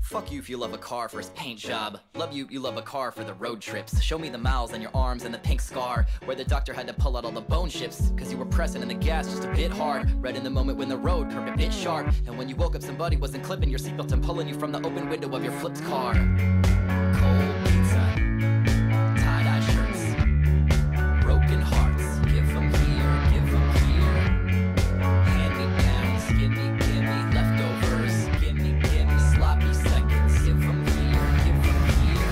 Fuck you if you love a car for its paint job. Love you, you love a car for the road trips. Show me the miles on your arms and the pink scar where the doctor had to pull out all the bone chips cause you were pressing in the gas just a bit hard. Right in the moment when the road curved a bit sharp, and when you woke up somebody wasn't clipping your seatbelt and pulling you from the open window of your flipped car. Cold pizza, tie-dye shirts, broken hearts. Give them here, give them here. Hand-me-downs, gimme, gimme, leftovers. Gimme, gimme, sloppy seconds. Give them here, give them here.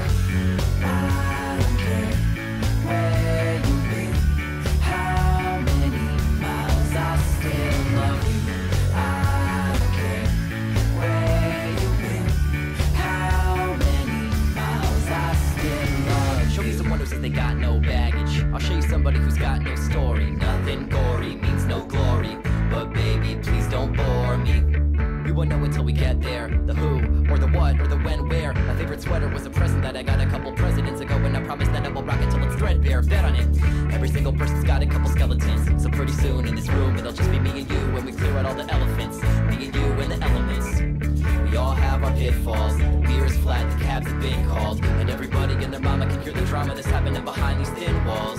I don't care where you've been, how many miles, I still love you. I don't care where you've been, how many miles, I still love you. Show me someone who says they got no baggage. I'll show you somebody who's got no story. Nothing gory means no glory, but baby, please don't bore me. We won't know until we get there. The who, or the what, or the when, where. My favorite sweater was a present that I got a couple presidents ago, and I promised that I will rock it till it's threadbare. Bet on it. Every single person's got a couple skeletons, so pretty soon in this room it'll just be me and you when we clear out all the elephants. Me and you and the elements. We all have our pitfalls. Beer is flat, the cabs have been called, and everybody and their mama can hear the drama that's happening behind these thin walls.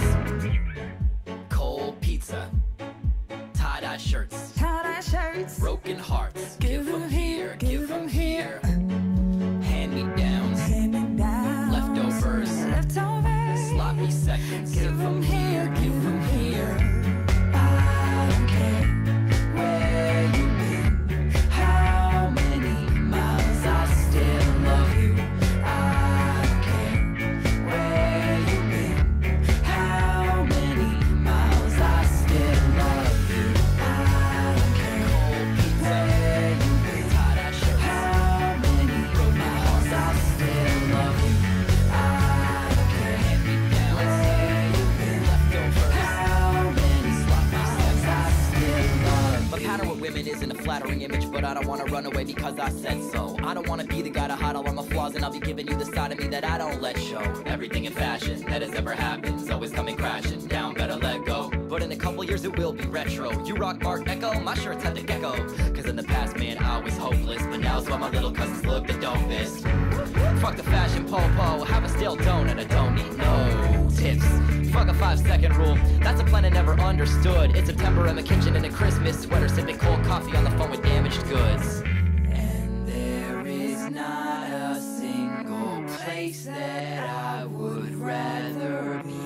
Cold pizza, tie-dye shirts, Tie-dye shirts, broken hearts. Give them here, give them here. Hand-me-downs, hand-me-downs, leftovers, leftovers, sloppy seconds. Give them here, give them here. I don't care where you've been, how many miles, I still love you. I don't care where you've been, how many miles, I still love you. I don't care Cold pizza, where you've been, tie-dye shirts, how many miles, I still love you. I don't care hand-me-downs, where you've been, leftovers, how many miles, I still love you. My pattern with women isn't a flattering image, but I don't wanna run away because I said so. I don't wanna be the guy to hide all of my flaws, and I'll be giving you the side of me that I don't let show. Everything in fashion that has ever happened is always coming crashing down, better let go. But in a couple years it will be retro. You rock Art Echo, my shirts have the gecko. Cause in the past, man, I was hopeless, but now's why my little cousins look the dopest. Fuck the fashion popo, have a stale donut, I don't need no tips. Fuck a 5-second rule, that's a plan I never understood. It's September in the kitchen in a Christmas sweater, sipping cold coffee on the phone with damaged goods. And there is not a single place that I would rather be.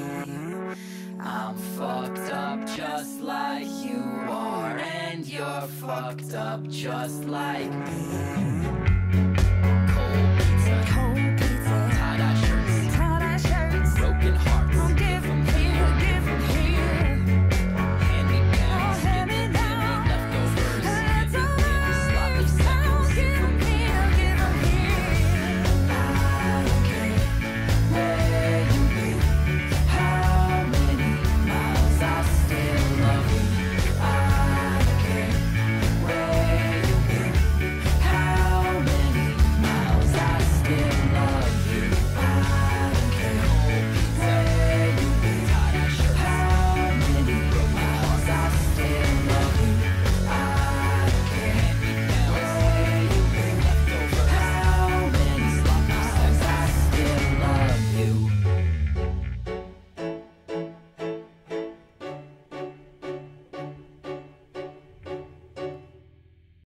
I'm fucked up just like you are, and you're fucked up just like me.